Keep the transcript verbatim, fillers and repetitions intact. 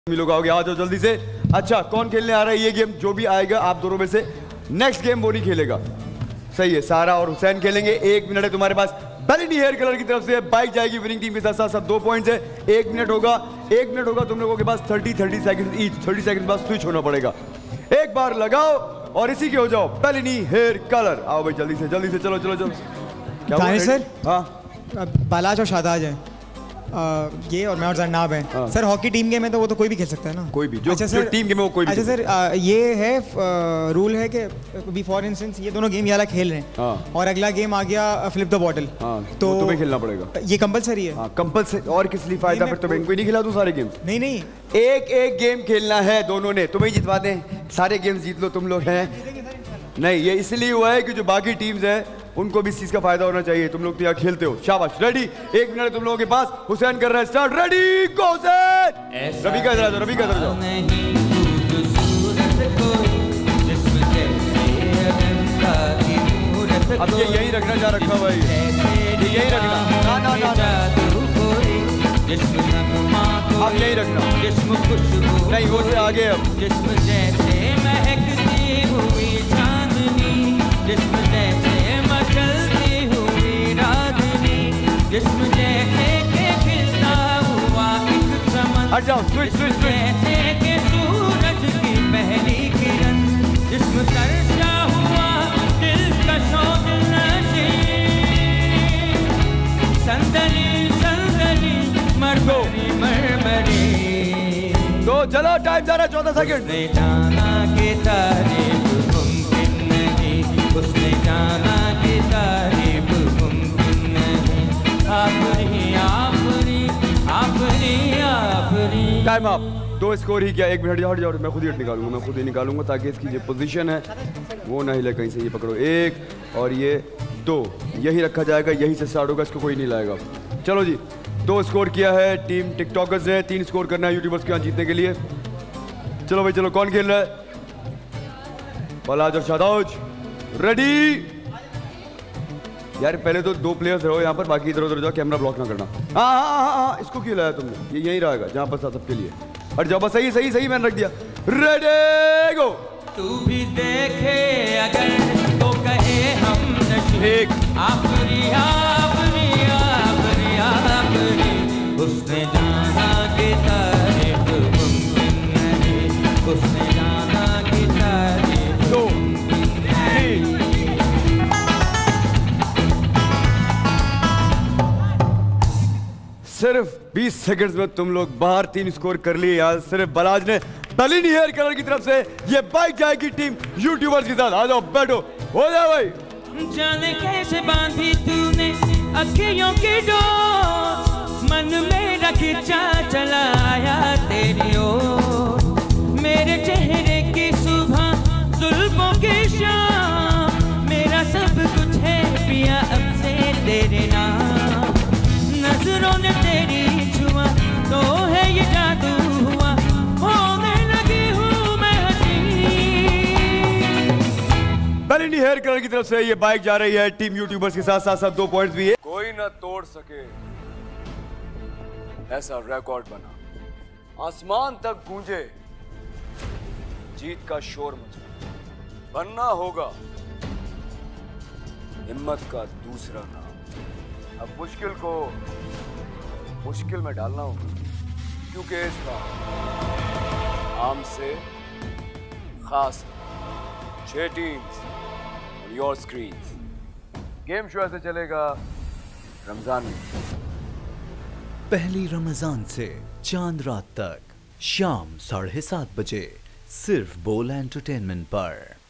लोग आओगे, आ जाओ जल्दी से। अच्छा, कौन खेलने आ रहा है ये गेम? जो भी आएगा आप दोनों में से नेक्स्ट गेम वो नहीं खेलेगा। सही है, सारा और हुसैन खेलेंगे। एक मिनट है तुम्हारे पास। बेलिनी हेयर कलर की तरफ से बाइक जाएगी विनिंग टीम के साथ साथ साथ दो पॉइंट्स है। एक मिनट होगा, एक मिनट होगा तुम लोगों के पास thirty thirty second each. Thirty second बाद स्विच होना पड़ेगा। एक बार लगाओ और इसी के हो जाओ बेलिनी हेयर कलर। आओ भाई जल्दी से जल्दी से, चलो चलो चलो। क्या सर? हाँ, बालाज और शादाज है, आ, ये और मैं और जरनाब हैं। हाँ। सर हॉकी टीम गेम है तो वो तो कोई भी खेल सकता है ना? कोई भी जो, अच्छा जो टीम गेम है वो कोई भी। अच्छा सर, आ, ये है आ, रूल है कि बी फॉर इंस्टेंस ये दोनों गेम ये वाला खेल रहे हैं। हाँ। और अगला गेम आ गया फ्लिप द बॉटल। हाँ, तो तुम्हें खेलना पड़ेगा। ये कंपलसरी है? हाँ कंपलसरी। और किस लिए फायदा? फिर तुम्हें इनको नहीं खिला दूं सारे गेम्स? नहीं नहीं, एक एक गेम खेलना है दोनों ने। तुम्हें जितवा दें, सारे गेम्स जीत लो तुम लोग हैं। नहीं, ये इसलिए हुआ है कि जो बाकी टीम्स हैं उनको भी इस चीज का फायदा होना चाहिए। तुम लोग तो यहाँ खेलते हो। शाबाश, रेडी? एक मिनट तुम लोगों के पास। हुसैन कर रहा है start. Ready go Hussain. Ravi का इधर आ जाओ, रवि का इधर जाओ। अब ये यही रखना जा रखा भाई, ये यही रखना। ना ना ना, ना। अब यही रखना, नहीं वो से आगे। अब जिस्म जैसे महकती हुई चांदनी, जिस्म जैसे मचलती हुई रागनी, जिस्म जैसे के खिलता हुआ एक चमन, हट जाओ, स्विच स्विच स्विच। जैसे के सूरज की पहली किरण, जिस्म तरसा हुआ दिलकशो दिलनशी, संदली संदली मरमरी मरमरी। तो चलो, टाइम जा रहा है चौदह सेकंड। उसने जाना कि तारीफ मुमकिन नहीं, उसने जाना कि तारीफ मुमकिन नहीं। आफरी आफरी आफरी आफरी। Time up. दो स्कोर ही क्या? एक मिनट हट जाओ, मैं खुद ही हट निकालूंगा, मैं खुद ही निकालूंगा ताकि इसकी जो पोजीशन है वो ना हिले कहीं से। ये पकड़ो, एक और ये दो, यही रखा जाएगा, यही से स्टार्ट होगा, इसको कोई नहीं लाएगा। चलो जी, दो स्कोर किया है टीम टिकटॉकर्स ने, तीन स्कोर करना है यूट्यूबर्स के यहाँ जीतने के लिए। चलो भाई चलो, कौन खेल रहा है? बालाज और शादाज। रेडी? यार पहले तो दो प्लेयर्स रहो यहाँ पर, बाकी इधर उधर जाओ, कैमरा ब्लॉक ना करना। हाँ हाँ हाँ हाँ, इसको क्यों लाया तुमने? ये यही रहेगा जहाँ पर था सबके लिए। हट जाओ बस। सही सही सही, मैंने रख दिया। Ready go. तू भी देखे अगर तो कहे हम नशे, आफरी आफरी आफरी आफरी। उसने जाना कि तारीफ मुमकिन नहीं, उसने जाना कि तारीफ। दो तीन। सिर्फ बीस सेकंड्स में तुम लोग बाहर। तीन स्कोर कर लिए यार सिर्फ बलाज ने। बेलिनी हेयर कलर की तरफ से ये बाइक जाएगी टीम यूट्यूबर्स के साथ। आ जाओ, बैठो, हो जाओ भाई। जाने कैसे बांधी तूने अखियों की डोर, मन में खिंचा चला आया तेरी ओर। मेरे चेहरे की सुबह, जुल्फों की शाम, मेरा सब कुछ है पिया अब से तेरे नाम। नजरों ने तेरी छुआ तो है ये जादू हुआ, होने लगी हूँ मैं हंसी। बेलिनी हेयर कलर की तरफ से ये बाइक जा रही है टीम यूट्यूबर्स के साथ साथ साथ दो पॉइंट्स भी है। कोई ना तोड़ सके ऐसा रिकॉर्ड बना, आसमान तक गूंजे, जीत का शोर मचा। बनना होगा हिम्मत का दूसरा नाम। अब मुश्किल को मुश्किल में डालना होगा, क्योंकि इसका आम से खास छह टीम्स और योर स्क्रीन्स। गेम शो ऐसे चलेगा रमजान में, पहली रमजान से चांद रात तक शाम साढ़े सात बजे सिर्फ बोल एंटरटेनमेंट पर।